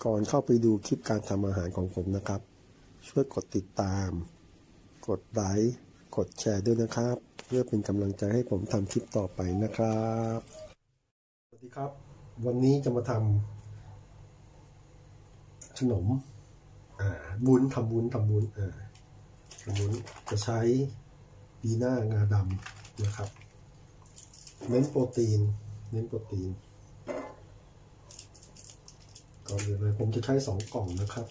ก่อนเข้าไปดูคลิปการทำอาหารของผมนะครับ ช่วยกดติดตาม กดไลค์ กดแชร์ด้วยนะครับ เพื่อเป็นกำลังใจให้ผมทำคลิปต่อไปนะครับสวัสดีครับ วันนี้จะมาทำขนมวุ้นทำวุ้นจะใช้ดีน่างาดำนะครับเน้นโปรตีนก่อนอื่นเลยผมจะใช้2 กล่องนะครับ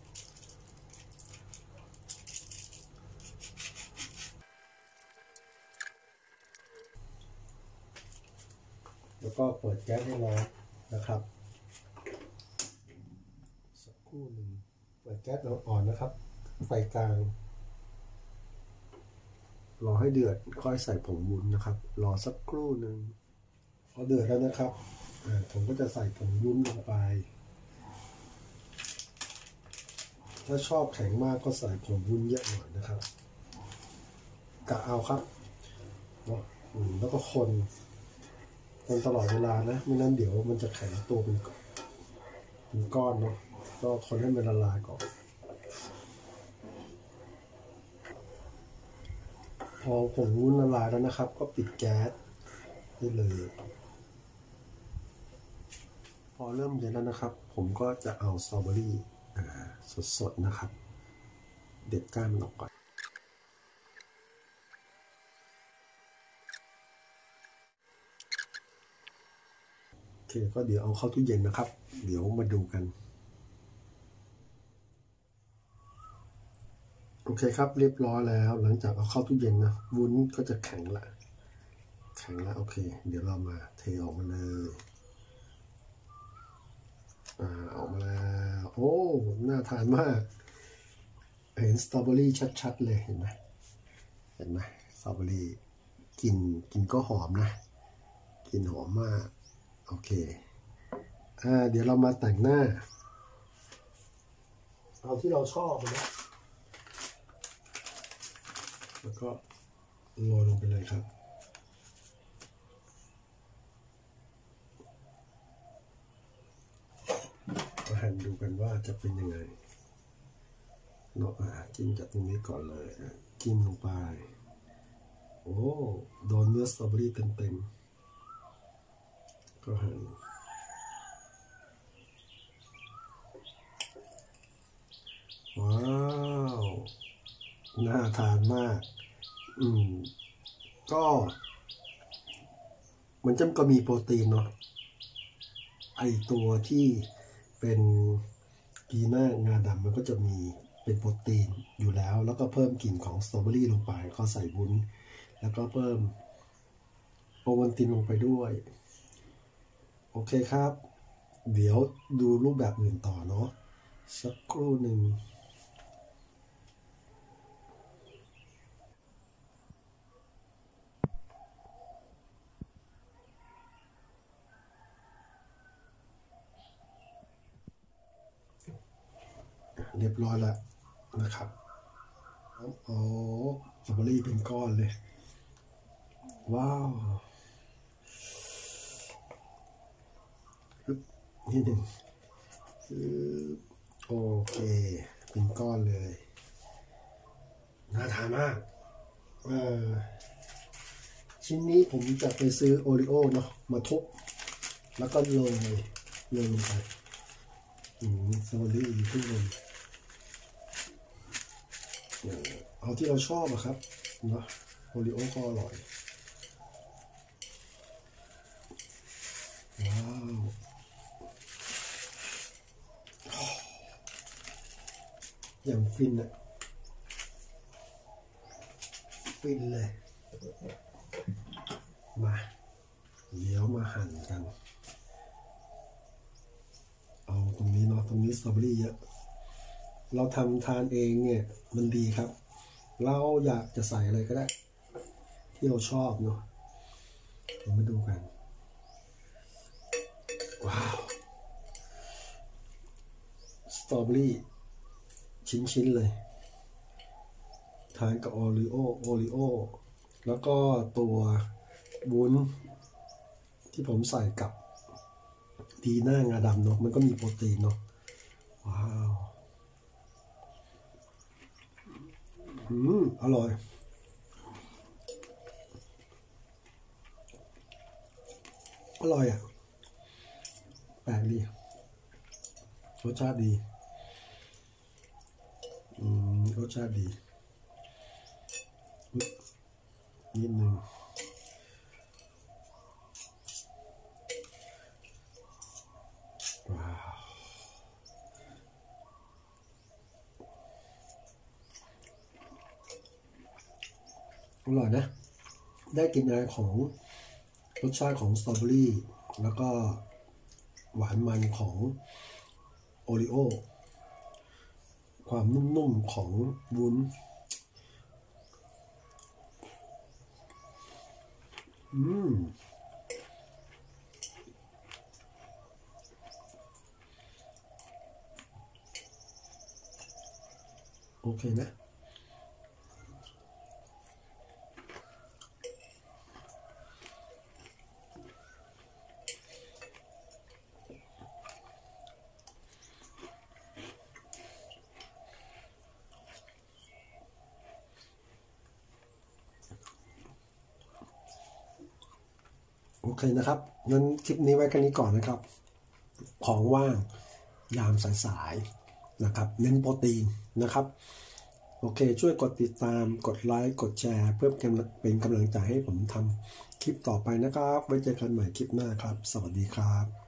แล้วก็เปิดแก๊สให้ร้อนนะครับสักครู่หนึ่งเปิดแก๊สอ่อนนะครับไฟกลางรอให้เดือดค่อยใส่ผงวุ้นนะครับรอสักครู่หนึ่งพอเดือดแล้วนะครับผมก็จะใส่ผงวุ้นลงไปถ้าชอบแข็งมากก็ใส่ผงวุ้นเยอะหน่อยนะครับกะเอาครับแล้วก็คนตลอดเวลานะไม่นั้นเดี๋ยวมันจะแข็งตัวเป็นก้อนเนาะก็คนให้มันละลายก่อนพอผงวุ้นละลายแล้วนะครับก็ปิดแก๊สได้เลยพอเริ่มเย็นแล้วนะครับผมก็จะเอาสตรอเบอรี่สดๆนะครับเด็ดก้านมันออกก่อนโอเคก็เดี๋ยวเอาเข้าตู้เย็นนะครับเดี๋ยวมาดูกันโอเคครับเรียบร้อยแล้วหลังจากเอาเข้าตู้เย็นนะวุ้นก็จะแข็งละโอเคเดี๋ยวเรามาเทออกมาเลยออกมาแล้วโอ้น่าทานมากเห็นสตรอเบอรี่ชัดๆเลยเห็นไหมสตรอเบอรี่กลิ่นก็หอมนะกลิ่นหอมมากโอเคเดี๋ยวเรามาแต่งหน้าเอาที่เราชอบนะแล้วก็โรยลงไปเลยครับมาหั่นดูกันว่าจะเป็นยังไงเนาะจิ้มจากตรงนี้ก่อนเลยจิ้มลงไปโอ้โดนเนื้อสตรอเบอรี่เต็มก็หั่นว้าวน่าทานมากก็มันก็มีโปรตีนเนาะไอตัวที่เป็นกีน่างาดำมันก็จะมีเป็นโปรตีนอยู่แล้วก็เพิ่มกลิ่นของสตรอเบอรี่ลงไปก็ใส่วุ้นแล้วก็เพิ่มโอวัลตินลงไปด้วยโอเคครับเดี๋ยวดูรูปแบบอื่นต่อเนาะสักครู่หนึ่งเรียบร้อยแล้วนะครับโอ้สตรอเบอรี่เป็นก้อนเลยว้าวนิดหนึ่งโอเคเป็นก้อนเลยน่าทานมากชิ้นนี้ผมจะไปซื้อโอริโอเนาะมาทุบแล้วก็โรยลงไปสตรอเบอรี่ขึ้นบนเอาที่เราชอบอะครับเนาะโอริโอก็อร่อยว้าวอย่างฟินอะฟินเลยมาเดี๋ยวมาหั่นกันเอาตรงนี้เนาะตรงนี้สตรอเบอรี่เยอะเราทำทานเองเนี่ยมันดีครับเราอยากจะใส่อะไรก็ได้ที่เราชอบเนาะเดี๋ยวมาดูกันว้าวสตรอเบอรี่ชิ้นเลยทานกับโอริโอแล้วก็ตัววุ้นที่ผมใส่กับดีน่างาดำเนาะมันก็มีโปรตีนเนาะว้าวอร่อยอ่ะแปลกดีรสชาติดีรสชาติดีนิดนึงว้าวอร่อยนะได้กินอะไรของรสชาติของสตรอเบอรี่แล้วก็หวานมันของโอริโอความนุ่มๆของวุ้นโอเคนะโอเคนะครับงั้นคลิปนี้ไว้แค่นี้ก่อนนะครับของว่างยามสายๆนะครับเน้นโปรตีนนะครับโอเคช่วยกดติดตามกดไลค์กดแชร์เพื่อเป็นกำลังใจให้ผมทำคลิปต่อไปนะครับไว้เจอกันใหม่คลิปหน้าครับสวัสดีครับ